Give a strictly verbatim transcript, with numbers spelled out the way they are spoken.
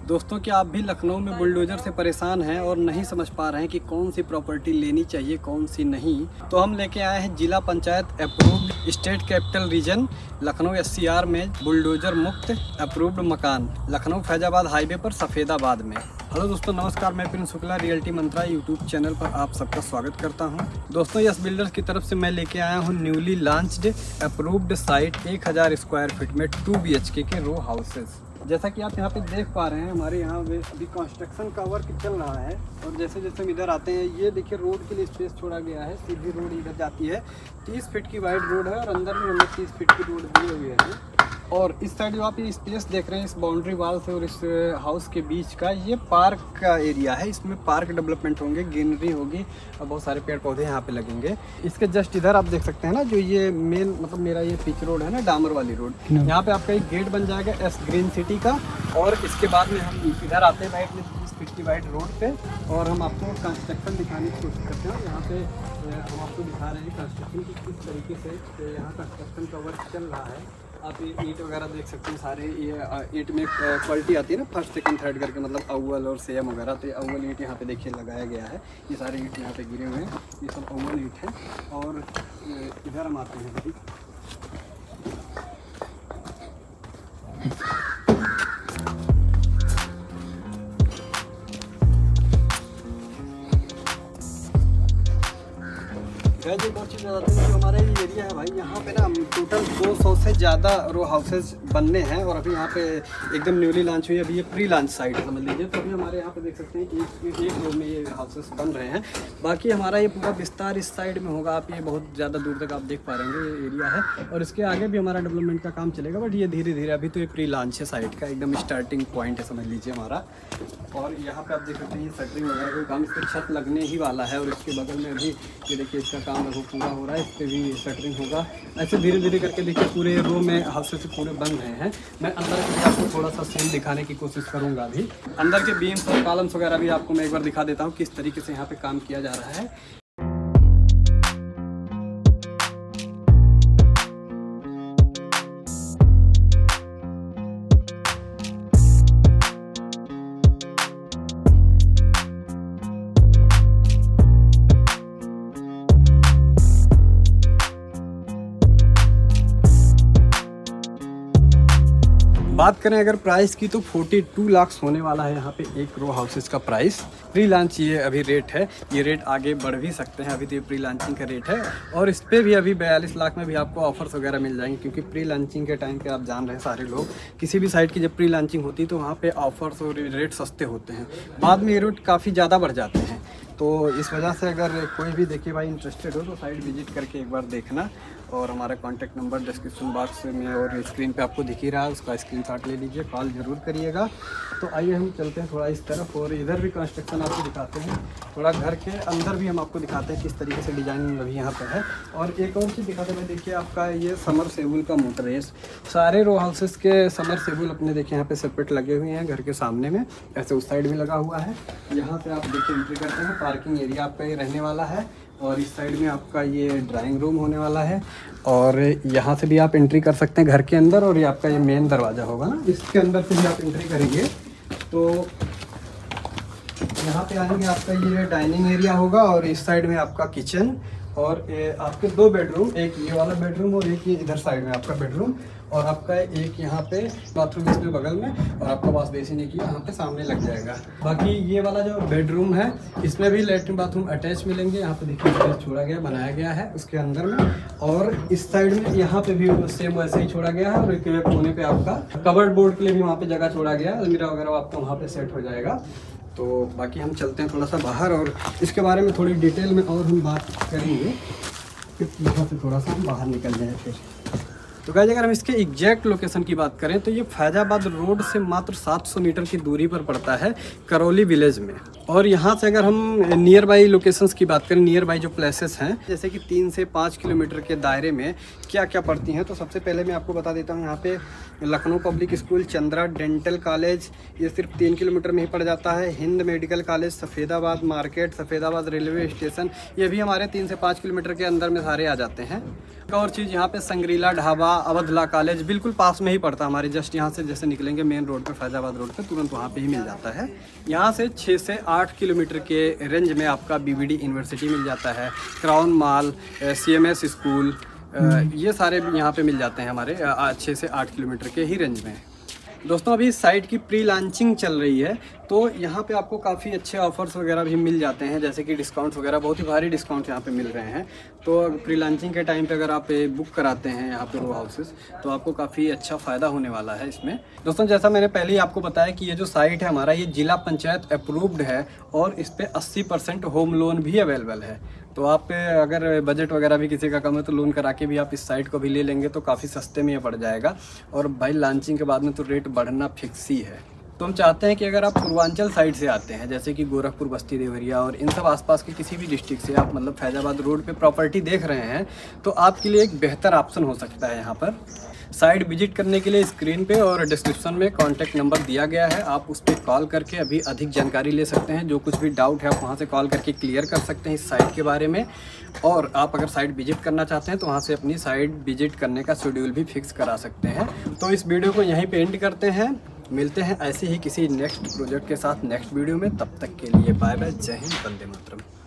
दोस्तों, क्या आप भी लखनऊ में बुलडोजर से परेशान हैं और नहीं समझ पा रहे हैं कि कौन सी प्रॉपर्टी लेनी चाहिए कौन सी नहीं, तो हम लेके आए हैं जिला panchayat approved state capital region Lucknow S C R में बुलडोजर मुक्त अप्रूव्ड मकान लखनऊ फैजाबाद हाईवे पर सफ़ेदाबाद में। हेलो दोस्तों, नमस्कार। मैं Prince Shukla Realty Mantra YouTube channel पर आप सबका स्वागत करता हूं। दोस्तों, यस बिल्डर्स की तरफ से मैं लेके आया हूं न्यूली लॉन्च्ड अप्रूव्ड साइट एक हज़ार स्क्वायर फीट में टू बी एच के के रो हाउसेस। जैसा कि आप यहाँ पे देख पा रहे हैं, हमारे यहाँ अभी कंस्ट्रक्शन का वर्क चल रहा है और जैसे जैसे हम इधर आते हैं, ये देखिए रोड के लिए स्पेस छोड़ा गया है। सीधी रोड इधर जाती है, तीस फीट की वाइड रोड है और अंदर में हमने तीस फीट की रोड दिए हुए हैं। और इस साइड जो आप ये स्पेस देख रहे हैं, इस बाउंड्री वाल से और इस हाउस के बीच का, ये पार्क का एरिया है। इसमें पार्क डेवलपमेंट होंगे, ग्रीनरी होगी और बहुत सारे पेड़ पौधे यहाँ पे लगेंगे। इसके जस्ट इधर आप देख सकते हैं ना, जो ये मेन मतलब मेरा ये पिच रोड है ना, डामर वाली रोड, यहाँ पे आपका एक गेट बन जाएगा एस ग्रीन सिटी का। और इसके बाद में हम इधर आते हैं वाइट में तीस फीट की वाइड रोड पे और हम आपको कंस्ट्रक्शन दिखाने की कोशिश करते हैं। यहाँ पे हम आपको दिखा रहे हैं कंस्ट्रक्शन की किस तरीके से यहाँ कंस्ट्रक्शन का वर्क चल रहा है। आप ये ईंट वगैरह देख सकते हैं सारे। ये ईंट में क्वालिटी आती है ना, फर्स्ट सेकंड थर्ड करके, मतलब अव्वल और सेम वगैरह। तो ये अव्वल ईंट यहाँ पे देखिए लगाया गया है। ये सारे ईंट यहाँ पे गिरे हुए हैं, ये सब अव्वल ईंट है। और इधर हम आते हैं भाई, जो बहुत चीज़ बताते हैं, जो हमारा ये एरिया है भाई, यहाँ पे ना टोटल दो सौ से ज़्यादा रो हाउसेज बनने हैं। और अभी यहाँ पे एकदम न्यूली लॉन्च हुई है, अभी ये प्री लॉन्च साइट है समझ लीजिए। तो अभी हमारे यहाँ पे देख सकते हैं कि एक एक रो में ये हाउसेस बन रहे हैं। बाकी हमारा ये पूरा विस्तार इस साइड में होगा। आप ये बहुत ज़्यादा दूर तक आप देख पा रहे हैं, ये एरिया है। और इसके आगे भी हमारा डेवलपमेंट का काम चलेगा, बट ये धीरे धीरे, अभी तो ये प्री लॉन्च है साइट का, एकदम स्टार्टिंग पॉइंट है समझ लीजिए हमारा। और यहाँ पे आप देख सकते हैं ये शटरिंग वगैरह का काम, इस पर छत लगने ही वाला है। और इसके बगल में अभी ये देखिए इसका काम लगभग पूरा हो रहा है, इस पर भी शटरिंग होगा। ऐसे धीरे धीरे करके देखिए पूरे रो में हाउसेस पूरे बन रहे हैं। मैं अंदर के भी आपको थोड़ा सा सीन दिखाने की कोशिश करूँगा। अभी अंदर के बीम्स और कॉलम्स वगैरह भी आपको मैं एक बार दिखा देता हूँ किस तरीके से यहाँ पे काम किया जा रहा है। बात करें अगर प्राइस की, तो बयालीस लाख होने वाला है यहाँ पे एक रो हाउसेस का प्राइस। प्री लॉन्च ये अभी रेट है, ये रेट आगे बढ़ भी सकते हैं। अभी तो ये प्री लॉन्चिंग का रेट है और इस पर भी अभी बयालीस लाख में भी आपको ऑफर्स वगैरह मिल जाएंगे। क्योंकि प्री लॉन्चिंग के टाइम पे आप जान रहे हैं सारे लोग, किसी भी साइट की जब प्री लॉन्चिंग होती है तो वहाँ पे ऑफर्स और रेट सस्ते होते हैं। बाद में ये रेट काफ़ी ज़्यादा बढ़ जाते हैं। तो इस वजह से अगर कोई भी देखिए भाई इंटरेस्टेड हो तो साइट विजिट करके एक बार देखना। और हमारा कॉन्टैक्ट नंबर डिस्क्रिप्शन बॉक्स में और स्क्रीन पे आपको दिख ही रहा है, उसका स्क्रीनशॉट ले लीजिए, कॉल ज़रूर करिएगा। तो आइए हम चलते हैं थोड़ा इस तरफ और इधर भी कंस्ट्रक्शन आपको दिखाते हैं। थोड़ा घर के अंदर भी हम आपको दिखाते हैं किस तरीके से डिजाइनिंग अभी यहाँ पर है। और एक और चीज़ दिखाते हैं, देखिए आपका ये समर सेबुल का मोटर है। सारे रो हाउसेस के समर सेबुल अपने देखिए यहाँ पे सेपरेट लगे हुए हैं घर के सामने में। ऐसे उस साइड भी लगा हुआ है। यहाँ से आप देखिए एंट्री करते हैं, पार्किंग एरिया आपका ये रहने वाला है। और इस साइड में आपका ये ड्राइंग रूम होने वाला है। और यहाँ से भी आप एंट्री कर सकते हैं घर के अंदर। और ये आपका ये मेन दरवाज़ा होगा ना, इसके अंदर से भी आप एंट्री करेंगे तो यहाँ पे आएंगे, आपका ये डाइनिंग एरिया होगा। और इस साइड में आपका किचन और आपके दो बेडरूम, एक ये वाला बेडरूम और एक ये इधर साइड में आपका बेडरूम। और आपका एक यहाँ पे बाथरूम इसमें बगल में, और आपका वॉश बेसिन एक यहाँ पे सामने लग जाएगा। बाकी ये वाला जो बेडरूम है, इसमें भी लेटरिन बाथरूम अटैच मिलेंगे। यहाँ पे देखिए स्पेस छोड़ा गया, बनाया गया है उसके अंदर में। और इस साइड में यहाँ पे भी सेम वैसे ही छोड़ा गया है। और एक कोने पे आपका कबर्ड बोर्ड के लिए भी वहाँ पे जगह छोड़ा गया है, अलमीरा वगैरह आपका वहाँ पे सेट हो जाएगा। तो बाकी हम चलते हैं थोड़ा सा बाहर और इसके बारे में थोड़ी डिटेल में और हम बात करेंगे। फिर यहाँ से थोड़ा सा हम बाहर निकल जाए फिर। तो गाइस, अगर हम इसके एग्जैक्ट लोकेशन की बात करें तो ये फैजाबाद रोड से मात्र सात सौ मीटर की दूरी पर पड़ता है, करौली विलेज में। और यहाँ से अगर हम नियर बाई लोकेशंस की बात करें, नियर बाई जो प्लेसेस हैं, जैसे कि तीन से पाँच किलोमीटर के दायरे में क्या क्या पड़ती हैं, तो सबसे पहले मैं आपको बता देता हूँ। यहाँ पे Lucknow public school, Chandra dental college, ये सिर्फ तीन किलोमीटर में ही पड़ जाता है। Hind medical college, Safedabad market, Safedabad railway station, ये भी हमारे तीन से पाँच किलोमीटर के अंदर में सारे आ जाते हैं। एक और चीज़, यहाँ पे संग्रीला ढाबा, अवधला कॉलेज बिल्कुल पास में ही पड़ता है हमारे। जस्ट यहाँ से जैसे निकलेंगे मेन रोड पे, फैजाबाद रोड पे, तुरंत वहाँ पे ही मिल जाता है। यहाँ से छः से आठ किलोमीटर के रेंज में आपका बीवीडी यूनिवर्सिटी मिल जाता है, क्राउन मॉल, सीएमएस स्कूल, ये सारे भी यहाँ पे मिल जाते हैं हमारे छः से आठ किलोमीटर के ही रेंज में। दोस्तों अभी साइट की प्री लॉन्चिंग चल रही है, तो यहाँ पे आपको काफ़ी अच्छे ऑफर्स वगैरह भी मिल जाते हैं, जैसे कि डिस्काउंट्स वगैरह, बहुत ही भारी डिस्काउंट यहाँ पे मिल रहे हैं। तो प्री लॉन्चिंग के टाइम पे अगर आप बुक कराते हैं यहाँ पे रो हाउसेस, तो आपको काफ़ी अच्छा फ़ायदा होने वाला है इसमें। दोस्तों जैसा मैंने पहले ही आपको बताया कि ये जो साइट है हमारा, ये जिला पंचायत अप्रूव्ड है और इस पर अस्सी परसेंट होम लोन भी अवेलेबल है। तो आप अगर बजट वगैरह भी किसी का कम है तो लोन करा के भी आप इस साइट को भी ले लेंगे तो काफ़ी सस्ते में ये पड़ जाएगा। और भाई लॉन्चिंग के बाद में तो रेट बढ़ना फिक्स ही है। तो हम चाहते हैं कि अगर आप पूर्वांचल साइड से आते हैं, जैसे कि गोरखपुर, बस्ती, देवरिया और इन सब आसपास के किसी भी डिस्ट्रिक्ट से आप मतलब फैजाबाद रोड पे प्रॉपर्टी देख रहे हैं, तो आपके लिए एक बेहतर ऑप्शन हो सकता है यहाँ पर। साइट विजिट करने के लिए स्क्रीन पे और डिस्क्रिप्शन में कॉन्टैक्ट नंबर दिया गया है, आप उस पर कॉल करके अभी अधिक जानकारी ले सकते हैं। जो कुछ भी डाउट है आप वहाँ से कॉल करके क्लियर कर सकते हैं इस साइट के बारे में। और आप अगर साइट विजिट करना चाहते हैं तो वहाँ से अपनी साइट विजिट करने का शेड्यूल भी फिक्स करा सकते हैं। तो इस वीडियो को यहीं पे एंड करते हैं, मिलते हैं ऐसे ही किसी नेक्स्ट प्रोजेक्ट के साथ नेक्स्ट वीडियो में। तब तक के लिए बाय बाय, जय हिंद, वंदे मातरम।